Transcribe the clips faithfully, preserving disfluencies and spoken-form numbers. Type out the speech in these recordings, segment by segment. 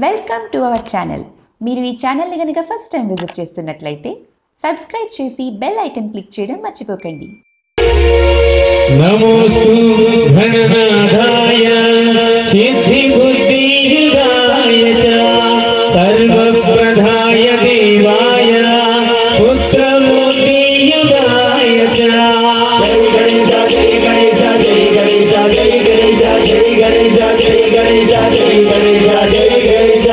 Welcome to our channel. మీరు ఈ ఛానల్ని కనుక ఫస్ట్ టైం విజిట్ చేస్తున్నట్లయితే సబ్స్క్రైబ్ చేసి బెల్ ఐకాన్ క్లిక్ చేయడం మర్చిపోకండి. నమోస్తు ఘననాథాయ సిద్ధి బుద్ధి యుగాయ చ సర్వప్రదాయ దేవాయ పుత్రమూర్తి యుగాయ చ. జై గణేశ జై గణేశ జై గణేశ జై గణేశ జై గణేశ జై గణేశ జై గణేశ.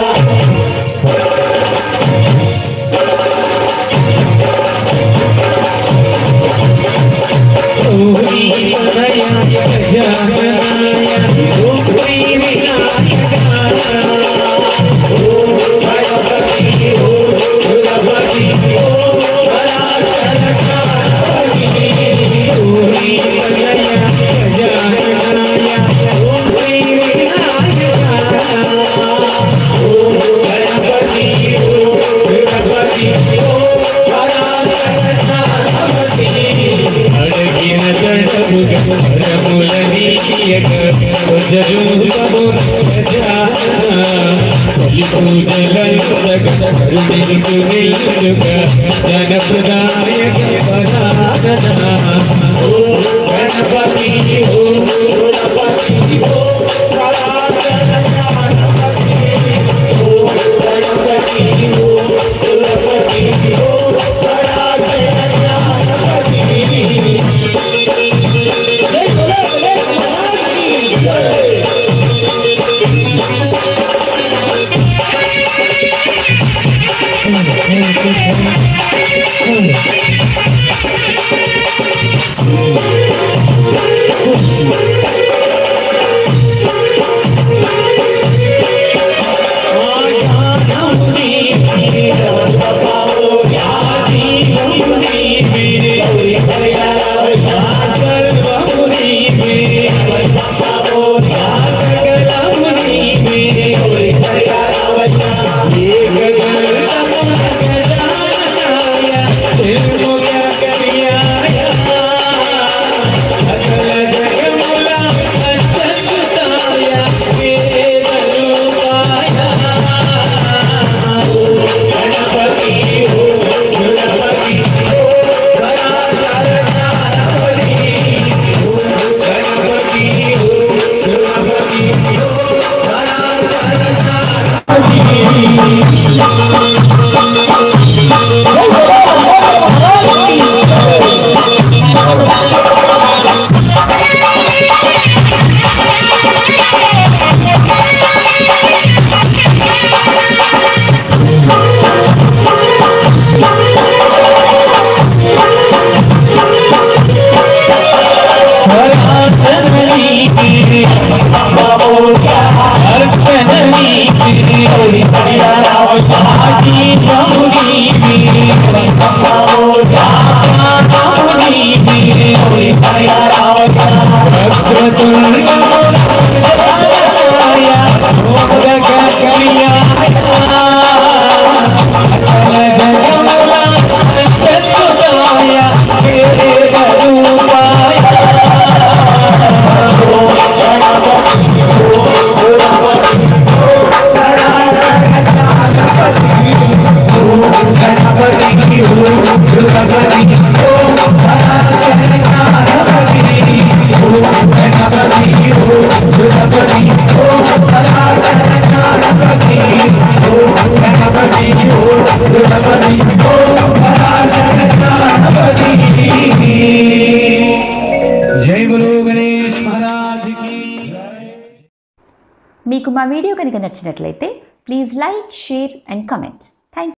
మీకు మా వీడియో కనుక నచ్చినట్లయితే please like, share and comment.